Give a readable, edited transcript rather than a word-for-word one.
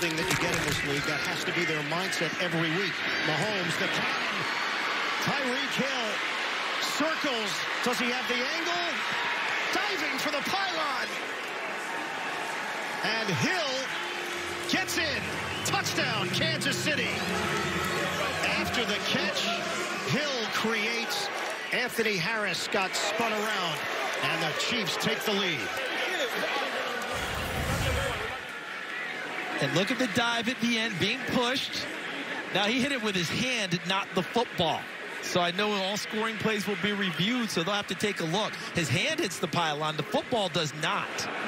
thing that you get in this league. That has to be their mindset every week. Mahomes, the cannon. Tyreek Hill circles. Does he have the angle? Diving for the pylon. And Hill gets in. Touchdown, Kansas City. After the catch, Hill creates. Anthony Harris got spun around, and the Chiefs take the lead. And look at the dive at the end, being pushed. Now he hit it with his hand, not the football. So I know all scoring plays will be reviewed, so they'll have to take a look. His hand hits the pylon, the football does not.